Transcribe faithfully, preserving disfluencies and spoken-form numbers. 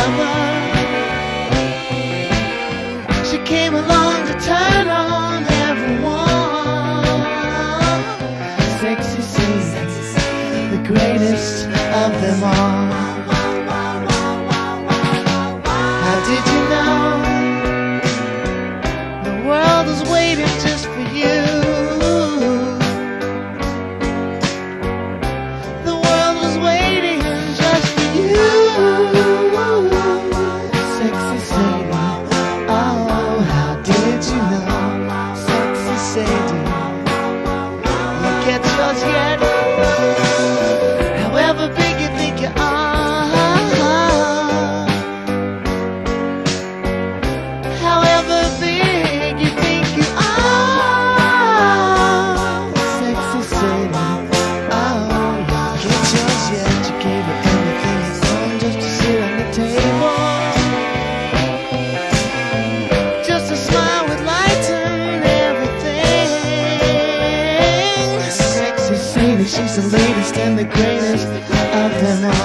lover. She came along to turn on everyone. Sexy Sadie, the greatest of them all. How did you know the world was waiting just for you? The world was waiting just for you. Sexy Sadie, oh, how did you know? Sexy Sadie, you get yours yet? However big you think you are, however big you think you are, Sexy Sadie, oh, you get yours yet? You gave her everything you owned just to sit on the table, just a smile would lighten everything. Sexy Sadie, she's the latest and the greatest of them all.